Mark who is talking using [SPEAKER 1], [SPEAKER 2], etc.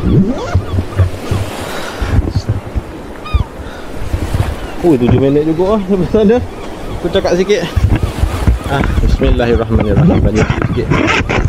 [SPEAKER 1] Oh, 7 minit juga sampai sana. Aku cakap sikit. Bismillahirrahmanirrahim. Bagi sikit.